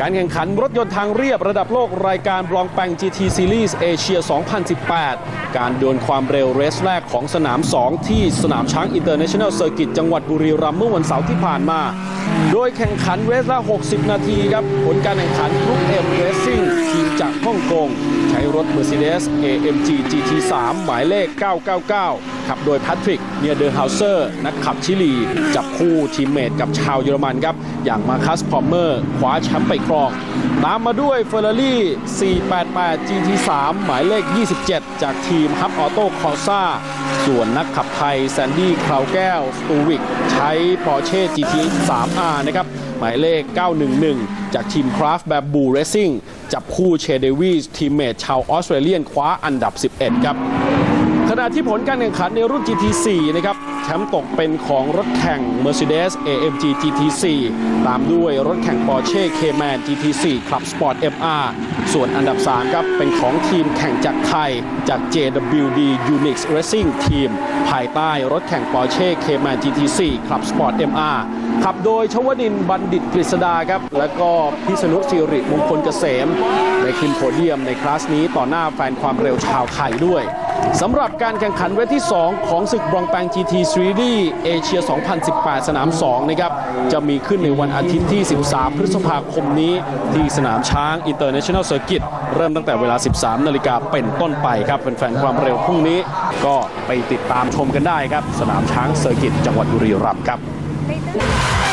การแข่งขันรถยนต์ทางเรียบระดับโลกรายการบลองแปง GT Series เอเชีย 2018 การดวลความเร็วเรสแรกของสนาม 2 ที่สนามช้าง International Circuit จังหวัดบุรีรัมย์เมื่อวันเสาร์ที่ผ่านมา โดยแข่งขันเรสละ 60 นาทีครับผลการแข่งขันกรุ๊ป M Racing ทีมจากฮ่องกงใช้รถ Mercedes AMG GT3 หมายเลข 999 ขับโดยแพทริก เนียเดอร์ฮาวเซอร์นักขับชิลีจับคู่ทีมเมทกับชาวเยอรมันครับอย่างมาคัส พอมเมอร์คว้าแชมป์ไปครองตามมาด้วย Ferrari 488 GT3 หมายเลข 27 จากทีมฮับออโต้คอร์ซ่าส่วนนักขับไทยแซนดี้คราวแก้วสตูวิกใช้ Porsche GT3R นะครับหมายเลข 911 จากทีม Craft Bamboo Racing จับคู่เชเดวีสทีมเมทชาวออสเตรเลียนคว้าอันดับ 11 ครับขณะที่ผลการแข่งขันในรุ่น GT4 นะครับแชมป์ตกเป็นของรถแข่ง Mercedes AMG GT4 ตามด้วยรถแข่ง Porsche Cayman GT4 Club Sport MR ส่วนอันดับ 3 ครับเป็นของทีมแข่งจากไทยจาก JWD Unix Racing Team ภายใต้รถแข่ง Porsche Cayman GT4 Club Sport MR ขับโดยชวดินทร์บัณฑิตกฤษดาครับและก็พิษณุสิริมงคลเกษมได้ขึ้นโพเดียมในคลาสนี้ต่อหน้าแฟนความเร็วชาวไทยด้วยสำหรับการแข่งขันเวทีที่ 2 ของศึกบลองแปง GT Series เอเชีย 2018 สนาม 2 นะครับจะมีขึ้นในวันอาทิตย์ที่ 13 พฤษภาคมนี้ที่สนามช้าง International Circuit เริ่มตั้งแต่เวลา 13 นาฬิกาเป็นต้นไปครับแฟนๆความเร็วพรุ่งนี้ก็ไปติดตามชมกันได้ครับสนามช้างเซอร์กิตจังหวัดบุรีรัมย์ครับ